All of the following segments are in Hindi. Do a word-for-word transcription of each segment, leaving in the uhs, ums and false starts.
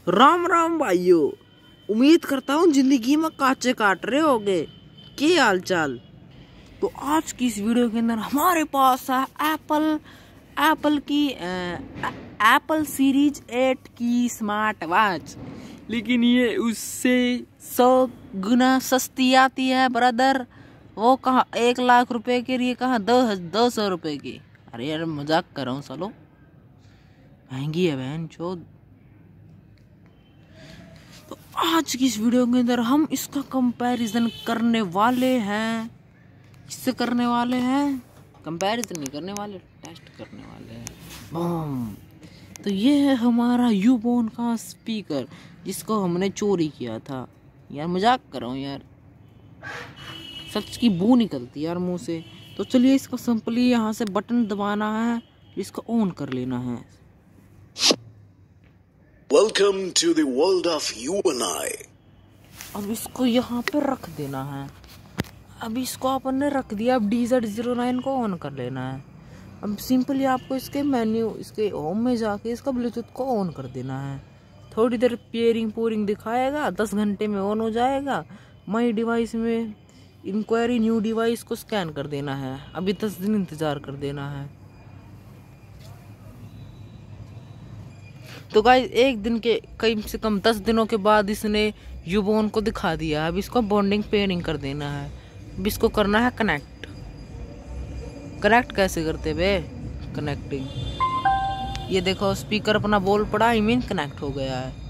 राम राम भाइयों, उम्मीद करता हूँ जिंदगी में काचे काट रहे होगे। क्या हाल चाल। तो आज की इस वीडियो के अंदर हमारे पास है एप्पल एप्पल की एप्पल सीरीज एट की स्मार्ट वॉच, लेकिन ये उससे सौ गुना सस्ती आती है ब्रदर। वो कहाँ एक लाख रुपए के लिए, कहाँ दो दो सौ रुपए की। अरे यार मजाक कर रहा हूँ, सालो महंगी है बहन चोद। तो आज की इस वीडियो के अंदर हम इसका कंपैरिजन करने वाले हैं। किससे करने वाले हैं? कंपैरिजन नहीं करने वाले, टेस्ट करने वाले हैं। बम। तो ये है हमारा यूबोन का स्पीकर, जिसको हमने चोरी किया था। यार मजाक कर रहा हूँ यार, सच की बू निकलती यार मुंह से। तो चलिए इसको सिंपली यहाँ से बटन दबाना है, इसको ऑन कर लेना है। Welcome to the world of you and I. अब इसको यहाँ पे रख देना है। अब इसको अपन ने रख दिया। अब डी जेड ज़ीरो नाइन को ऑन कर लेना है। अब सिंपली आपको इसके मेन्यू, इसके होम में जाके इसका ब्लूटूथ को ऑन कर देना है। थोड़ी देर पेयरिंग पूरिंग दिखाएगा, दस घंटे में ऑन हो जाएगा। माई डिवाइस में इंक्वायरी न्यू डिवाइस को स्कैन कर देना है। अभी दस दिन इंतज़ार कर देना है। तो गाइस एक दिन के कम से कम दस दिनों के बाद इसने यूबोन को दिखा दिया। अब इसको बॉन्डिंग पेयरिंग कर देना है। अब इसको करना है कनेक्ट। कनेक्ट कैसे करते बे? कनेक्टिंग, ये देखो स्पीकर अपना बोल पड़ा, आई मीन कनेक्ट हो गया है।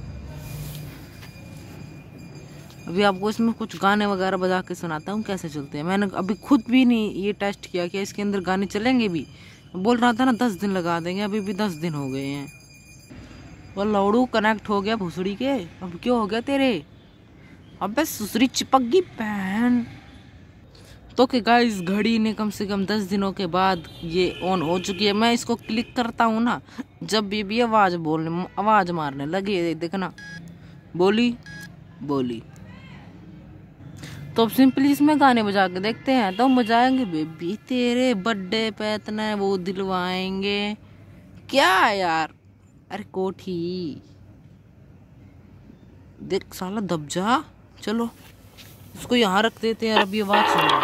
अभी आपको इसमें कुछ गाने वगैरह बजा के सुनाता हूँ कैसे चलते हैं। मैंने अभी खुद भी नहीं ये टेस्ट किया कि इसके अंदर गाने चलेंगे भी। बोल रहा था ना दस दिन लगा देंगे, अभी भी दस दिन हो गए हैं। वो लौड़ू कनेक्ट हो गया भुसड़ी के। अब क्यों हो गया तेरे? अबे सुसरी चिपक गई बहन। तो कि गाइस घड़ी ने कम से कम दस दिनों के बाद ये ऑन हो चुकी है। मैं इसको क्लिक करता हूँ ना, जब भी भी आवाज़ बोलने आवाज़ मारने लगी, देखना बोली बोली। तो अब सिंपली इसमें गाने बजा के देखते हैं। तो बजाएंगे बेबी तेरे बर्थडे पे इतना वो दिलवाएंगे। क्या यार, अरे कोठी देख साला दब जा। चलो इसको यहाँ रख देते हैं। अभी आवाज सुनो।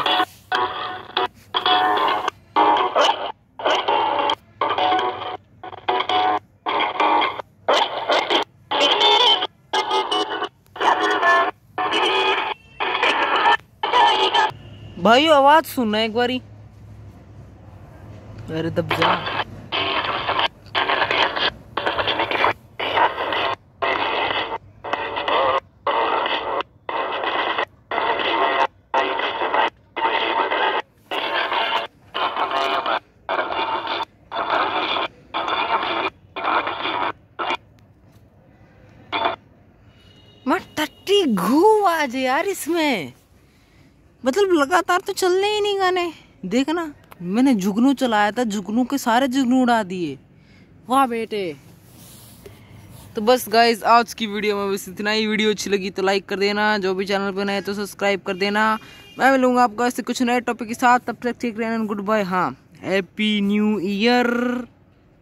भाई आवाज सुनना एक बारी। अरे दब जा। मैं टट्टी घू आज यार इसमें, मतलब लगातार तो चलने ही नहीं गाने। देखना मैंने जुगनू चलाया था, जुगनू के सारे जुगनू उड़ा दिए। वाह बेटे। तो बस गाइस आज की वीडियो में बस इतना ही। वीडियो अच्छी लगी तो लाइक कर देना, जो भी चैनल पे नए तो सब्सक्राइब कर देना। मैं मिलूंगा आपको ऐसे कुछ नए टॉपिक के साथ। तब तक ठीक रहना, गुड बाय। हाँ हैप्पी न्यू ईयर।